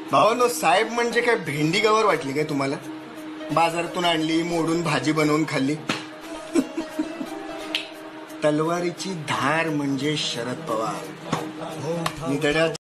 भावानो, साहेब म्हणजे काय भेंडी गवर वाटली काय तुम्हाला? बाजारातून आणली, मोडून भाजी बनवून खाल्ली. तलवारीची धार म्हणजे शरद पवार. निधड्या